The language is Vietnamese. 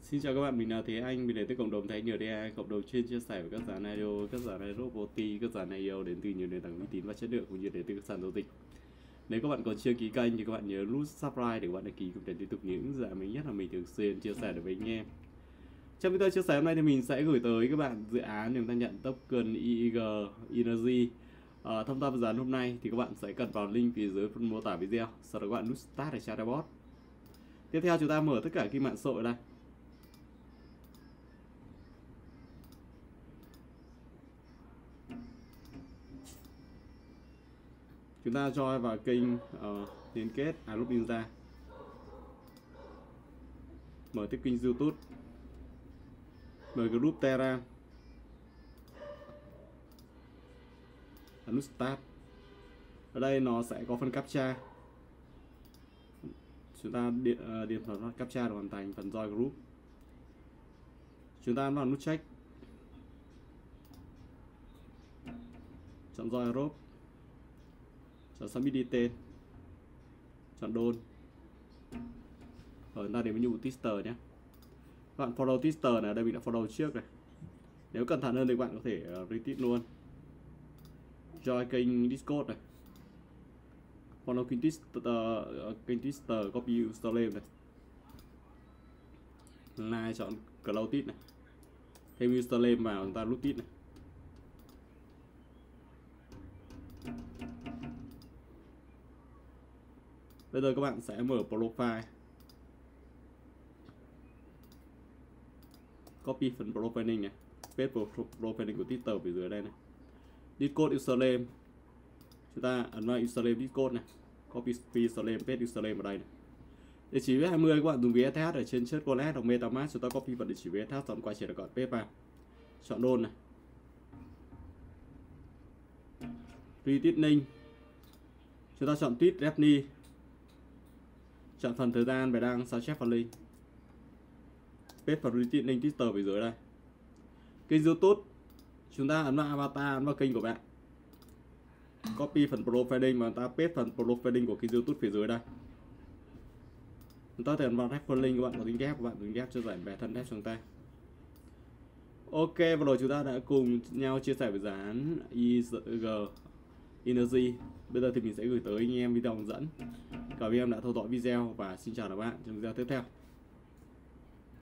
Xin chào các bạn, mình là Thế Anh, mình đến từ cộng đồng Thế Anh NDA, cộng đồng chuyên chia sẻ với các dàn idol, các dàn robot, các dàn IO đến từ nhiều nền tảng uy tín và chất lượng cũng như đến từ các sàn giao dịch. Nếu các bạn còn chưa ký kênh thì các bạn nhớ nút subscribe để các bạn đăng ký để tiếp tục những dự án mới nhất là mình thường xuyên chia sẻ được với anh em. Trong video chia sẻ hôm nay thì mình sẽ gửi tới các bạn dự án để chúng ta nhận token EEG Energy. Tham gia vào dự án hôm nay thì các bạn sẽ cần vào link phía dưới phần mô tả video, sau đó các bạn nút start để tra bot. Tiếp theo chúng ta mở tất cả các mạng xã hội đây. Chúng ta join vào kênh liên kết Group Ninja, mở tiếp kênh YouTube, mở group Telegram, nút Start. Ở đây nó sẽ có phần captcha, chúng ta điền phần captcha để hoàn thành phần join group. Chúng ta vào nút check, chọn join group, chọn submit đi tên, chọn đôn. Rồi chúng ta đến menu tester nhé. Các bạn follow tester này, ở đây mình đã follow trước này. Nếu cẩn thận hơn thì các bạn có thể retweet luôn. Join kênh Discord này, follow kênh tester, copy username này, like chọn cloud tít này, thêm username vào chúng ta root tít này. Bây giờ các bạn sẽ mở profile, copy phần profiling này, paste profiling của Twitter phía dưới đây này. Discord username, chúng ta ấn vào username Discord này, copy username, paste username vào đây này. Địa chỉ ví 20 các bạn dùng VSH ở trên chat wallet hoặc MetaMask, chúng ta copy vào địa chỉ VSH chọn quay trở lại gọn paste vào, chọn đôn này, retweeting, chúng ta chọn tweet Daphne, chọn phần thời gian bài đăng sao chép vào link, paste phần retweeting Twitter phía dưới đây. Kênh YouTube, chúng ta ấn vào avatar, ấn vào kênh của bạn, copy phần profiling và chúng ta paste phần profiling của kênh YouTube phía dưới đây. Chúng ta thể ấn vào reference link, các bạn có tính ghép, các bạn tính ghép cho giải bé thân ghép chúng ta. Ok, vừa rồi chúng ta đã cùng nhau chia sẻ về dự án EEG Energy. Bây giờ thì mình sẽ gửi tới anh em video hướng dẫn. Cảm ơn em đã theo dõi video và xin chào các bạn trong video tiếp theo.